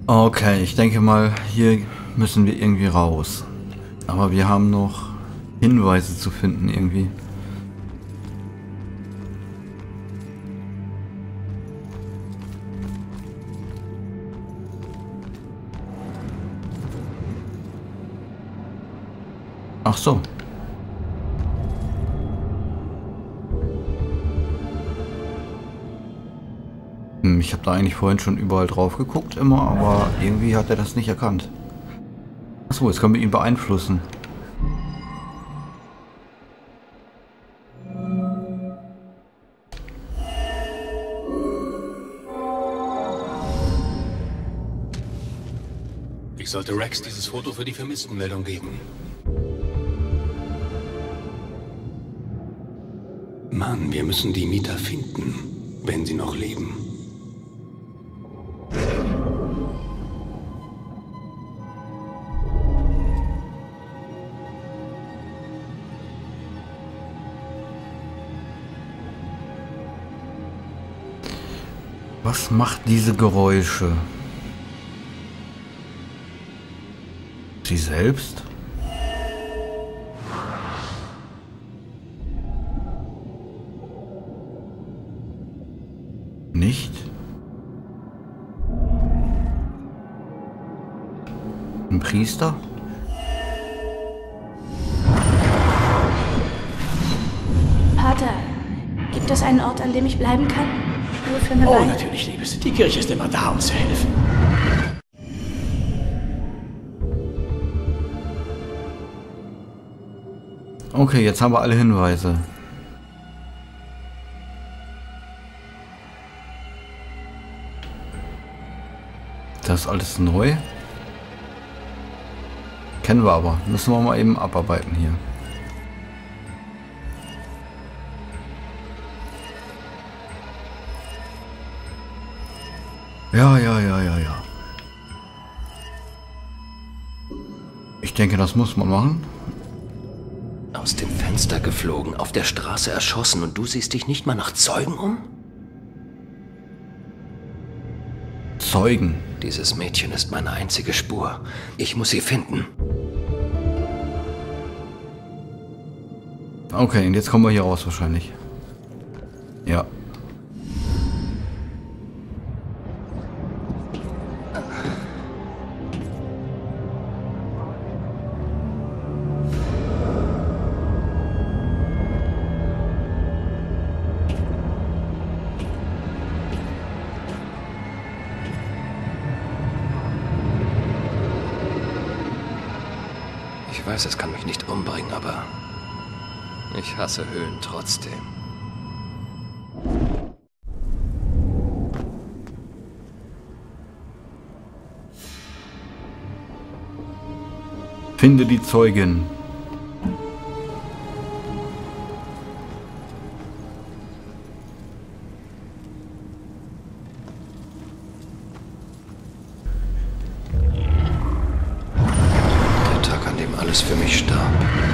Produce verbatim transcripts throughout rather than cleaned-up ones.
Okay, ich denke mal, hier müssen wir irgendwie raus. Aber wir haben noch Hinweise zu finden irgendwie. Ach so. Hm, ich habe da eigentlich vorhin schon überall drauf geguckt immer, aber irgendwie hat er das nicht erkannt. Achso, jetzt können wir ihn beeinflussen. Ich sollte Rex dieses Foto für die Vermisstenmeldung geben. Mann, wir müssen die Mieter finden, wenn sie noch leben. Was macht diese Geräusche? Sie selbst? Nicht? Ein Priester? Pater, gibt es einen Ort, an dem ich bleiben kann? Nur für eine Oh, Weile? natürlich, Liebes. Die Kirche ist immer da, um zu helfen. Okay, jetzt haben wir alle Hinweise. Das ist alles neu. Kennen wir aber. Müssen wir mal eben abarbeiten hier. Ja, ja, ja, ja, ja. Ich denke, das muss man machen. Aus dem Fenster geflogen, auf der Straße erschossen und du siehst dich nicht mal nach Zeugen um? Zeugen. Dieses Mädchen ist meine einzige Spur. Ich muss sie finden. Okay, und jetzt kommen wir hier raus wahrscheinlich. Ja. Ich weiß, es kann mich nicht umbringen, aber ich hasse Höhen trotzdem. Finde die Zeugin. Der Tag, an dem alles für mich starb.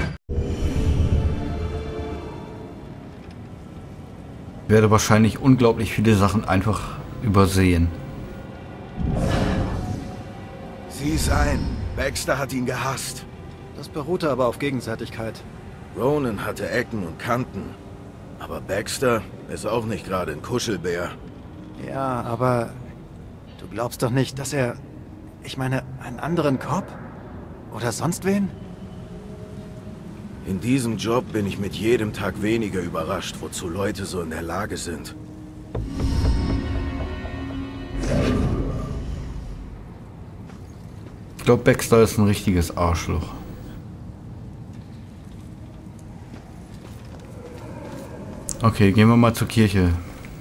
Ich werde wahrscheinlich unglaublich viele Sachen einfach übersehen. Sieh's ein. Baxter hat ihn gehasst. Das beruhte aber auf Gegenseitigkeit. Ronan hatte Ecken und Kanten. Aber Baxter ist auch nicht gerade ein Kuschelbär. Ja, aber du glaubst doch nicht, dass er... Ich meine, einen anderen Cop? Oder sonst wen? In diesem Job bin ich mit jedem Tag weniger überrascht, wozu Leute so in der Lage sind. Ich glaube, Baxter ist ein richtiges Arschloch. Okay, gehen wir mal zur Kirche.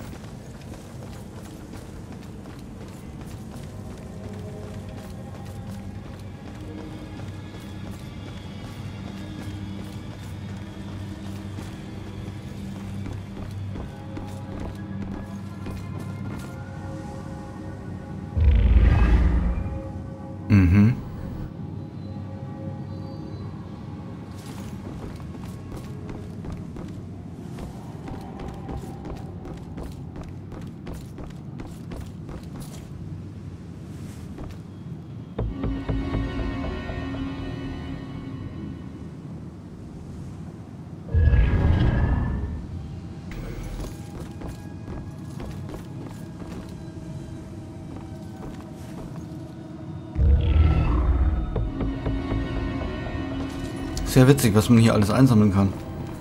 Mhm. Sehr witzig, was man hier alles einsammeln kann.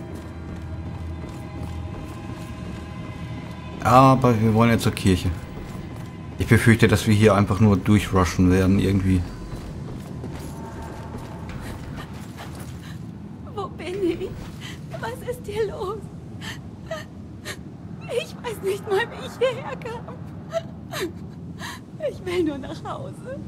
Aber wir wollen ja zur Kirche. Ich befürchte, dass wir hier einfach nur durchrushen werden irgendwie. Wo bin ich? Was ist hier los? Ich weiß nicht mal, wie ich hierher kam. Ich will nur nach Hause.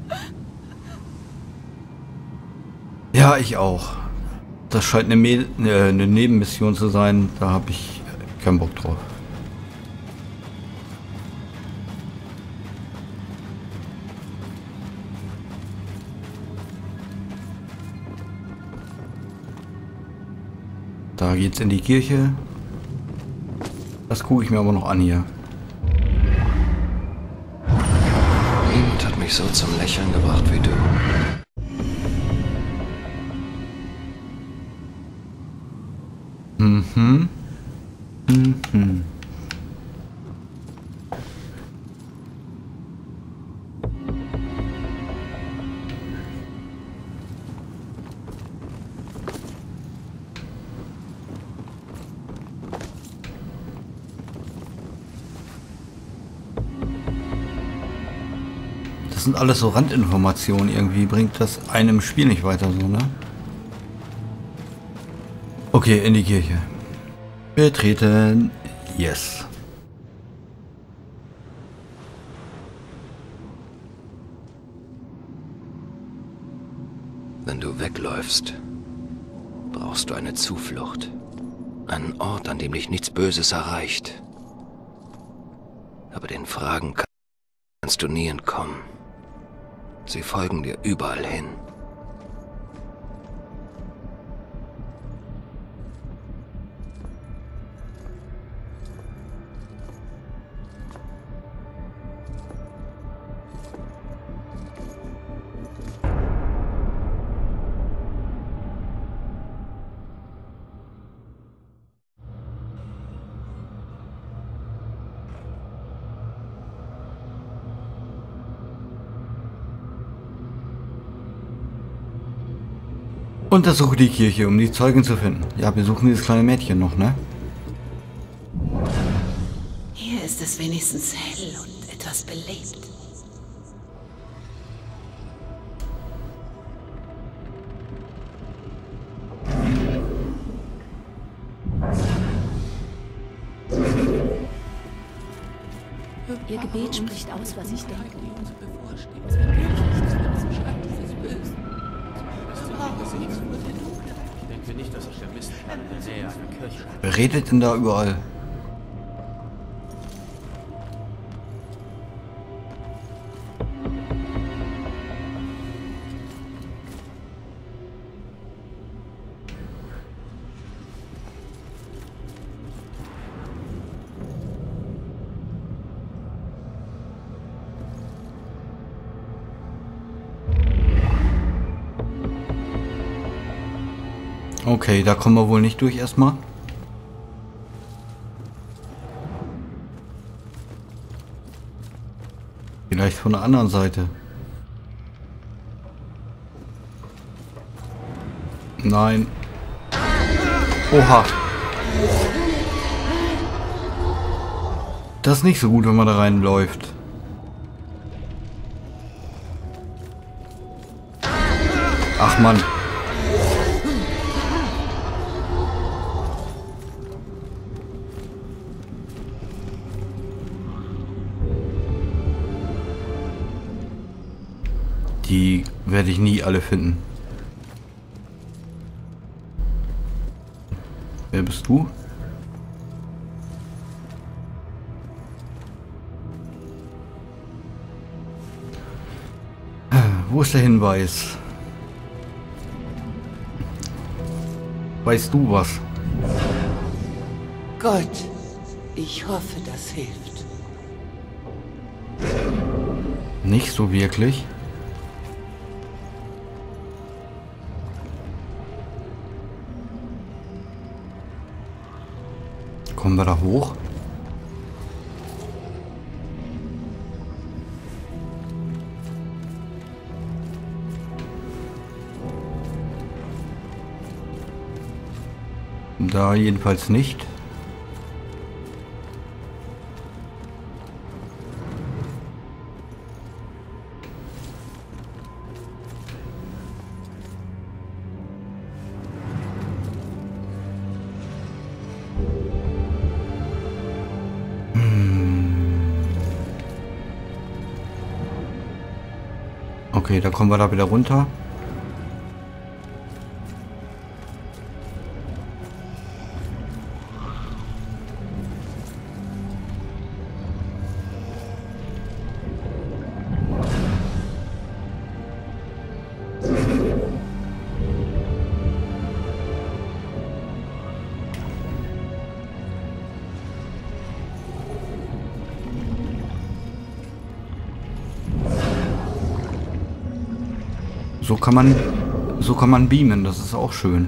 Ja, ich auch. Das scheint eine, Me äh, eine Nebenmission zu sein. Da habe ich keinen Bock drauf. Da geht's in die Kirche. Das gucke ich mir aber noch an hier. Niemand hat mich so zum Lächeln gebracht wie du. Mhm. Mhm. Das sind alles so Randinformationen. Irgendwie bringt das einem Spiel nicht weiter so, ne? Okay, in die Kirche. Betreten. Yes. Wenn du wegläufst, brauchst du eine Zuflucht. Einen Ort, an dem dich nichts Böses erreicht. Aber den Fragen kannst du nie entkommen. Sie folgen dir überall hin. Untersuche die Kirche, um die Zeugen zu finden. Ja, wir suchen dieses kleine Mädchen noch, ne? Hier ist es wenigstens hell und etwas belebt. Ihr Gebet spricht aus, was ich denke. Wer redet denn da überall? Okay, da kommen wir wohl nicht durch erstmal. Vielleicht von der anderen Seite. Nein. Oha. Das ist nicht so gut, wenn man da reinläuft. Ach Mann. Die werde ich nie alle finden. Wer bist du? Wo ist der Hinweis? Weißt du was? Gott, ich hoffe, das hilft. Nicht so wirklich. Kommen wir da hoch? Da jedenfalls nicht. Okay, dann kommen wir da wieder runter. So kann man, so kann man beamen, das ist auch schön.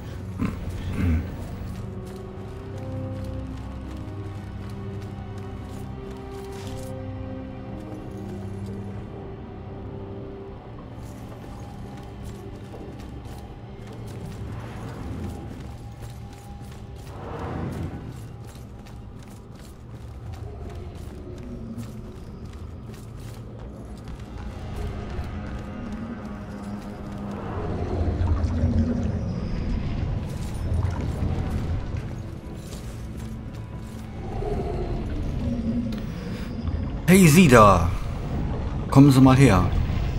Hey, Sie da! Kommen Sie mal her.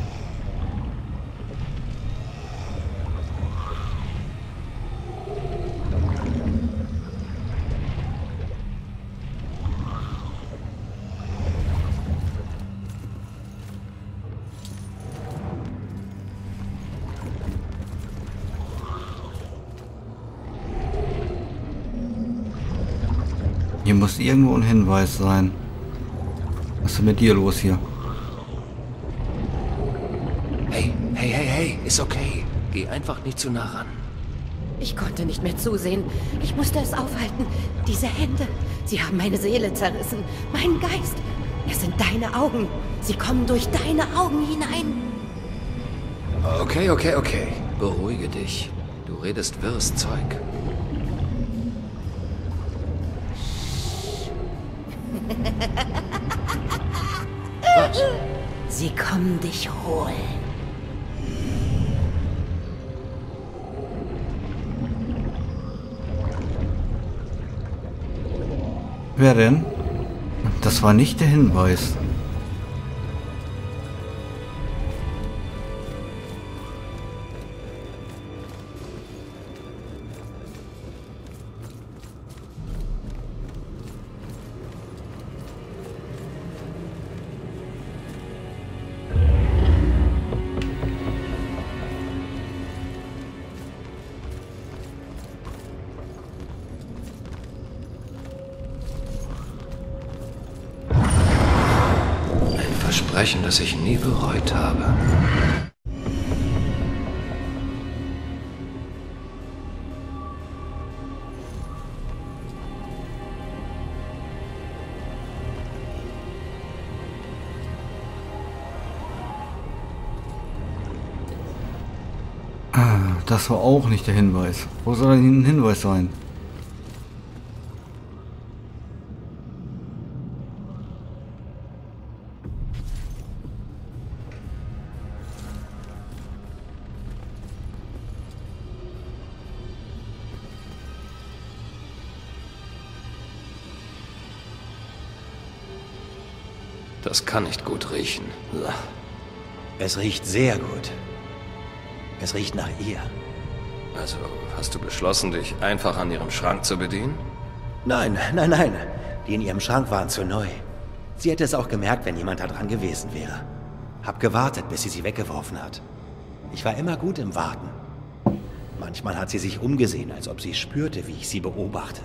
Hier muss irgendwo ein Hinweis sein. Was ist denn mit dir los hier? Hey, hey, hey, hey, ist okay. Geh einfach nicht zu nah ran. Ich konnte nicht mehr zusehen. Ich musste es aufhalten. Diese Hände, sie haben meine Seele zerrissen. Meinen Geist. Es sind deine Augen. Sie kommen durch deine Augen hinein. Okay, okay, okay. Beruhige dich. Du redest wirres Zeug. Was? Sie kommen dich holen. Wer denn? Das war nicht der Hinweis. Versprechen, das ich nie bereut habe. Ah, das war auch nicht der Hinweis. Wo soll denn ein Hinweis sein? Das kann nicht gut riechen. Es riecht sehr gut. Es riecht nach ihr. Also, hast du beschlossen, dich einfach an ihrem Schrank zu bedienen? Nein, nein, nein. Die in ihrem Schrank waren zu neu. Sie hätte es auch gemerkt, wenn jemand da dran gewesen wäre. Hab gewartet, bis sie sie weggeworfen hat. Ich war immer gut im Warten. Manchmal hat sie sich umgesehen, als ob sie spürte, wie ich sie beobachte.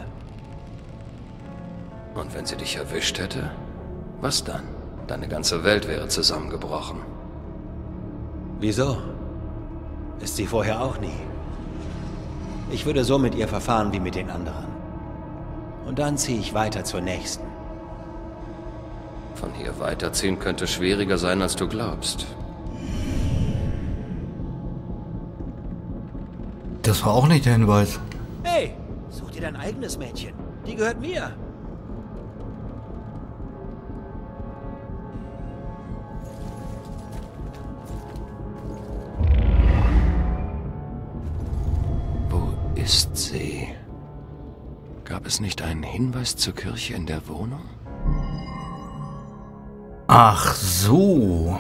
Und wenn sie dich erwischt hätte? Was dann? Deine ganze Welt wäre zusammengebrochen. Wieso? Ist sie vorher auch nie. Ich würde so mit ihr verfahren wie mit den anderen. Und dann ziehe ich weiter zur nächsten. Von hier weiterziehen könnte schwieriger sein, als du glaubst. Das war auch nicht der Hinweis. Hey, such dir dir dein eigenes Mädchen. Die gehört mir. Wo ist sie? Gab es nicht einen Hinweis zur Kirche in der Wohnung? Ach so.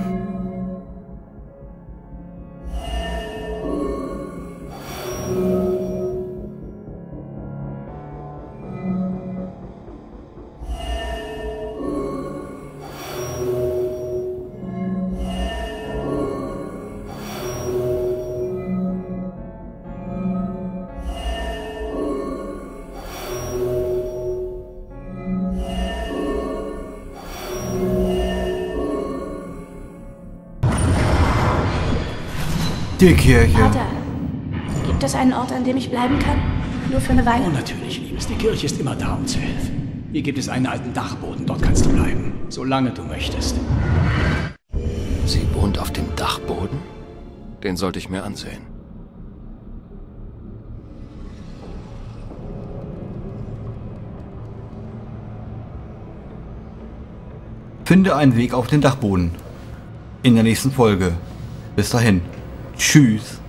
Die Kirche. Vater, gibt es einen Ort, an dem ich bleiben kann? Nur für eine Weile? Oh, natürlich, Liebes. Die Kirche ist immer da, um zu helfen. Hier gibt es einen alten Dachboden. Dort kannst du bleiben. Solange du möchtest. Sie wohnt auf dem Dachboden? Den sollte ich mir ansehen. Finde einen Weg auf den Dachboden. In der nächsten Folge. Bis dahin. Tschüss.